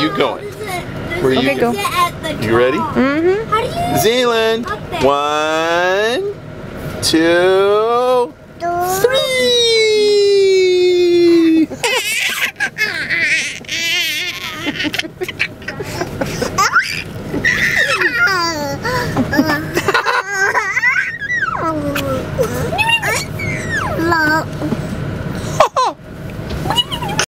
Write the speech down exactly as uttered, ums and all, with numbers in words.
you going? Where are you Okay, go. going? You ready? Mm-hmm. How do you? Zealand. One, two, three.